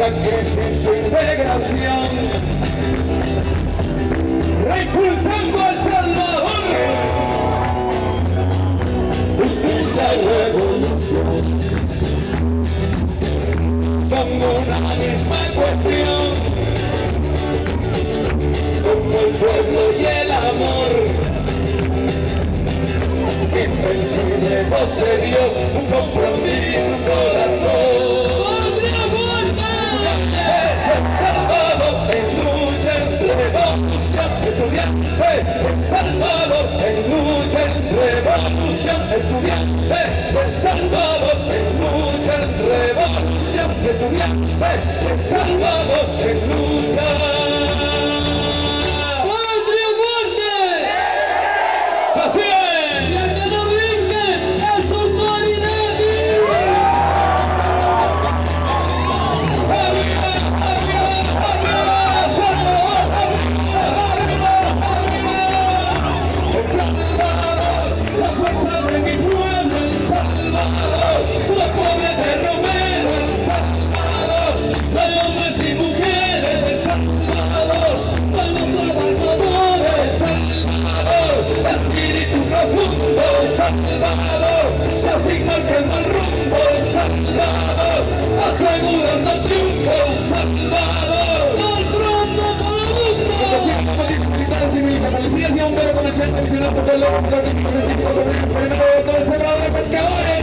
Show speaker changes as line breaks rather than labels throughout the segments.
crisis de integración, reimpulsando a El Salvador, justicia y revolución son una misma cuestión, como el pueblo y el amor. Invencible voz de Dios, un compromiso, un corazón. Salvador en lucha, en revolución, estudiante. Salvador en lucha, en revolución, estudiante. Salvador en lucha, en revolución, estudiante. Salvador en lucha. Salvador, se asigna el que mal rumbo, Salvador, asegurando el triunfo, Salvador. ¡Al pronto por el mundo! Militares civiles, policías y bomberos comerciantes, misioneros, petroleros, científicos, todo el sembrado de pescadores.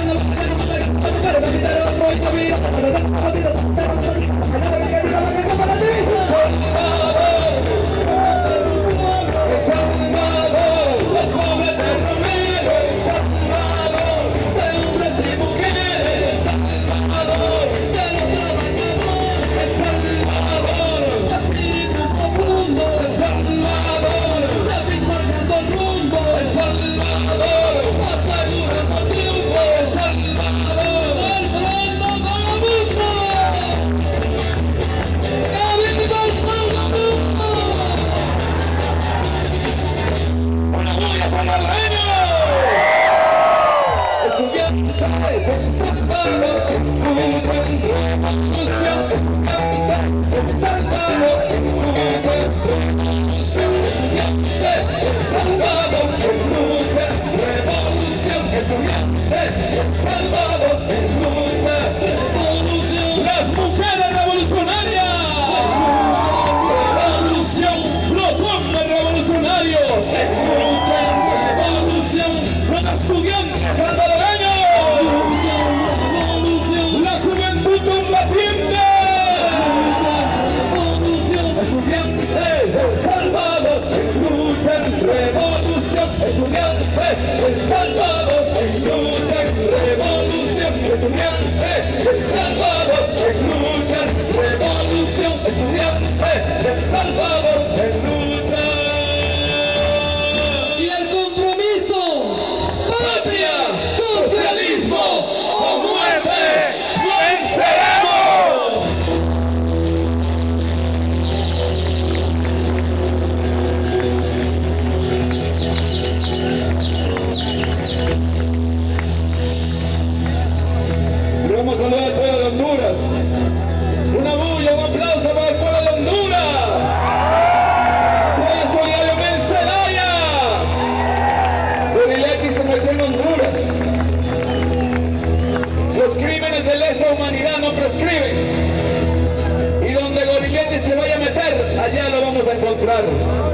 Allá lo vamos a encontrar.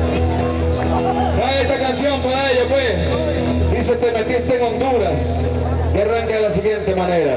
Va esta canción para ello, pues. Dice: te metiste en Honduras. Que arranca de la siguiente manera.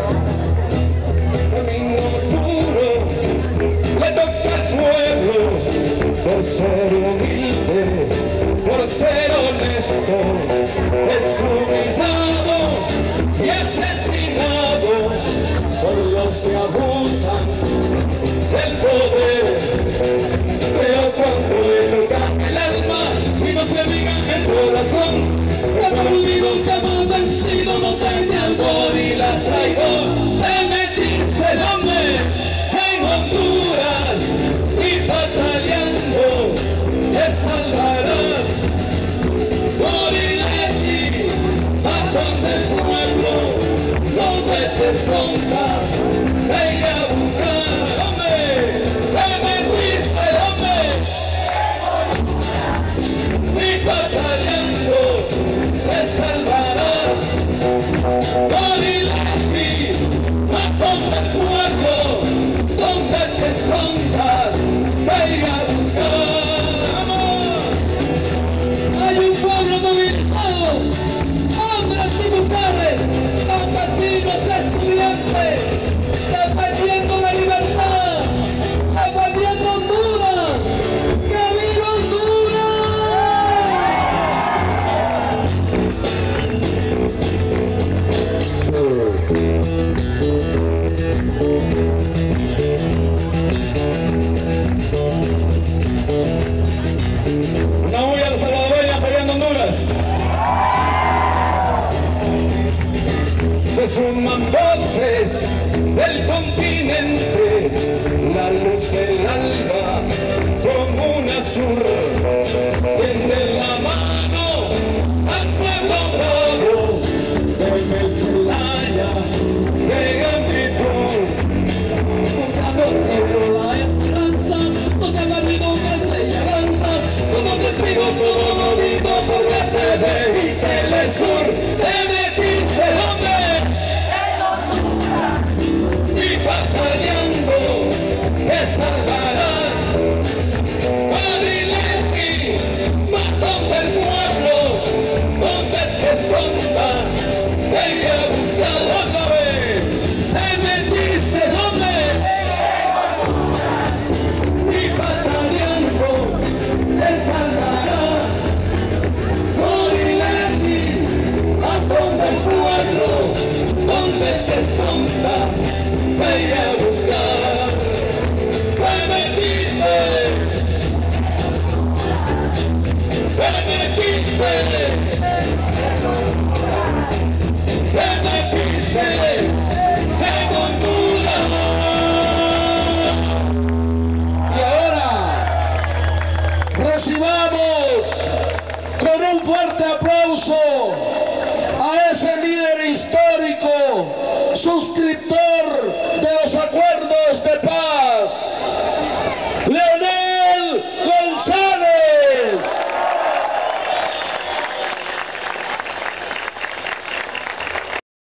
Camino duro le toca al pueblo por ser humilde, por ser honesto, es humillado y asesinado por los que abusan del poder. Pero cuando le tocan el alma y no se digan el corazón, revoluidos que hemos vencido, no tengan gorila traidor. Te metiste, hombre, en Honduras y batallando te salvarás. Moriré batón del pueblo, 2 veces contra, venga a buscar. un fuerte aplauso a ese líder histórico, suscriptor